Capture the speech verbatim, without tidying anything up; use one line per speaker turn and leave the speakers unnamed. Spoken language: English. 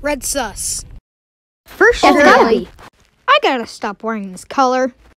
Red sus.
For sure.
Definitely.
I gotta stop wearing this color.